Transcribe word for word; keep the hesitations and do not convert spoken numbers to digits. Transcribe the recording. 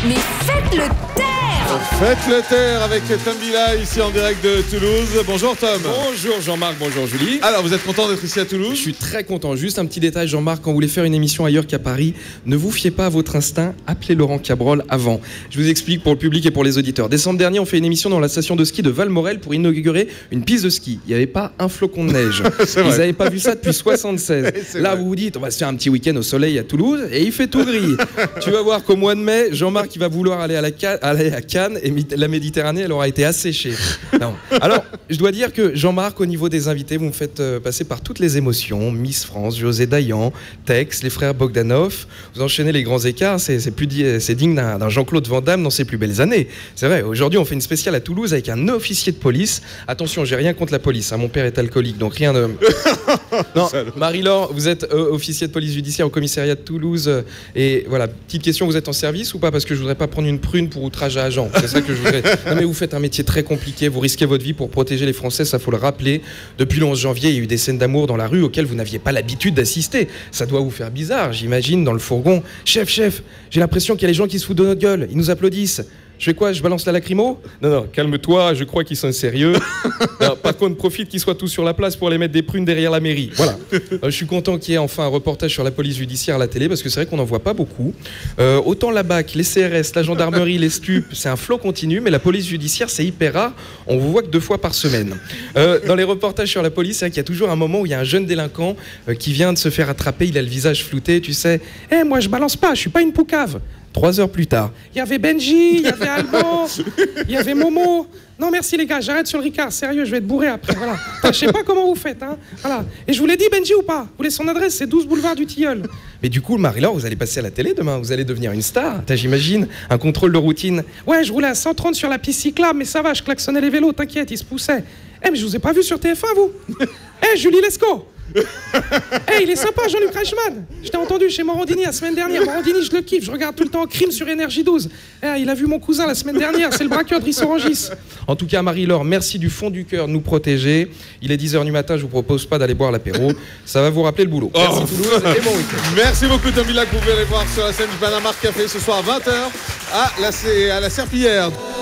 Mais faites le taire! Faites le taire avec Tambila ici en direct de Toulouse. Bonjour Tom. Bonjour Jean-Marc, bonjour Julie. Alors vous êtes content d'être ici à Toulouse? Je suis très content. Juste un petit détail Jean-Marc, quand vous voulez faire une émission ailleurs qu'à Paris, ne vous fiez pas à votre instinct, appelez Laurent Cabrol avant. Je vous explique pour le public et pour les auditeurs. Décembre dernier, on fait une émission dans la station de ski de Valmorel pour inaugurer une piste de ski. Il n'y avait pas un flocon de neige. Ils n'avaient pas vu ça depuis soixante-seize. Là, vrai. vous vous dites, on va se faire un petit week-end au soleil à Toulouse et il fait tout gris. Tu vas voir qu'au mois de mai, Jean-Marc il va vouloir aller à, la Ca- aller à Cannes et la Méditerranée, elle aura été asséchée. Non. Alors, je dois dire que Jean-Marc, au niveau des invités, vous me faites euh, passer par toutes les émotions. Miss France, José Dayan, Tex, les frères Bogdanov. Vous enchaînez les grands écarts. C'est, c'est, plus di- c'est digne d'un, d'un Jean-Claude Van Damme dans ses plus belles années. C'est vrai, aujourd'hui, on fait une spéciale à Toulouse avec un officier de police. Attention, j'ai rien contre la police. Hein. Mon père est alcoolique, donc rien de... Non, Marie-Laure, vous êtes euh, officier de police judiciaire au commissariat de Toulouse. Euh, et voilà, petite question, vous êtes en service ou pas? Parce que je voudrais pas prendre une prune pour outrage à agent. C'est ça que je voudrais... Non mais vous faites un métier très compliqué, vous risquez votre vie pour protéger les Français, ça faut le rappeler. Depuis le onze janvier, il y a eu des scènes d'amour dans la rue auxquelles vous n'aviez pas l'habitude d'assister. Ça doit vous faire bizarre, j'imagine, dans le fourgon. Chef, chef, j'ai l'impression qu'il y a les gens qui se foutent de notre gueule, ils nous applaudissent. Je fais quoi? Je balance la lacrymo? Non, non, calme-toi, je crois qu'ils sont sérieux. Non, par contre, profite qu'ils soient tous sur la place pour aller mettre des prunes derrière la mairie. Voilà. Euh, je suis content qu'il y ait enfin un reportage sur la police judiciaire à la télé, parce que c'est vrai qu'on n'en voit pas beaucoup. Euh, autant la B A C, les C R S, la gendarmerie, les stupes, c'est un flot continu, mais la police judiciaire, c'est hyper rare. On vous voit que deux fois par semaine. Euh, dans les reportages sur la police, c'est vrai qu'il y a toujours un moment où il y a un jeune délinquant euh, qui vient de se faire attraper, il a le visage flouté, tu sais. Eh, hey, moi, je balance pas, je suis pas une poucave. Trois heures plus tard, il y avait Benji, il y avait Alban, il y avait Momo. Non merci les gars, j'arrête sur le Ricard, sérieux, je vais être bourré après, voilà. Je sais pas comment vous faites, hein. Voilà. Et je vous l'ai dit Benji ou pas? Vous voulez son adresse, c'est douze boulevard du Tilleul. Mais du coup, Marie-Laure, vous allez passer à la télé demain, vous allez devenir une star. T'as, j'imagine, un contrôle de routine. Ouais, je roulais à cent trente sur la piste cyclable, mais ça va, je klaxonnais les vélos, t'inquiète, ils se poussaient. Eh, mais je vous ai pas vu sur T F un, vous? Eh, Julie Lescaut. Eh, hey, il est sympa, Jean-Luc Reichmann. Je t'ai entendu chez Morandini la semaine dernière. Morandini, je le kiffe, je regarde tout le temps Crime sur Énergie douze. Eh, il a vu mon cousin la semaine dernière, c'est le braqueur de Rissorangis. En tout cas, Marie-Laure, merci du fond du cœur de nous protéger. Il est dix heures du matin, je vous propose pas d'aller boire l'apéro. Ça va vous rappeler le boulot. Merci Oh. Toulouse et bon week-end. Merci beaucoup Tambila, que vous pouvez aller voir sur la scène du Panama Café ce soir à vingt heures à la, à la Serpillière.